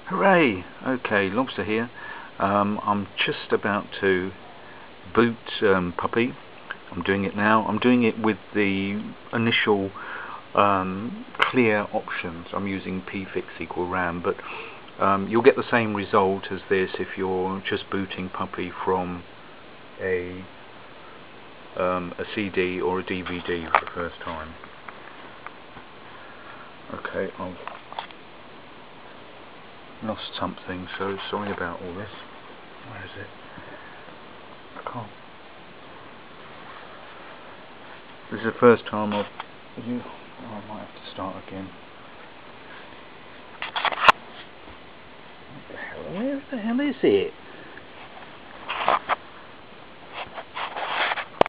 Hooray! Okay, Lobster here. I'm just about to boot Puppy. I'm doing it now. I'm doing it with the initial clear options. I'm using pfix equal RAM, but you'll get the same result as this if you're just booting Puppy from a CD or a DVD for the first time. Okay, I've lost something, so sorry about all this. Where is it? I can't. This is the first time I might have to start again. What the hell? Where the hell is it?